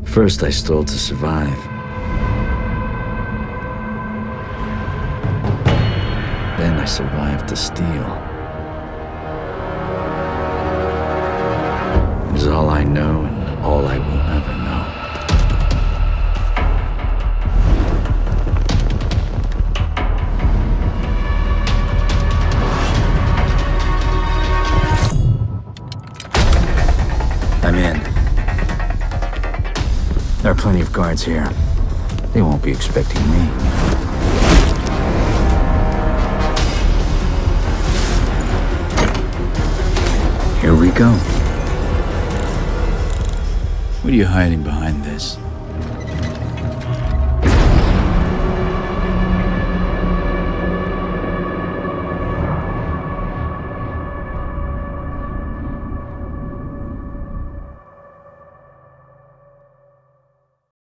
First, I stole to survive. Then I survived to steal. It is all I know and all I will ever know. I'm in. There are plenty of guards here. They won't be expecting me. Here we go. What are you hiding behind this?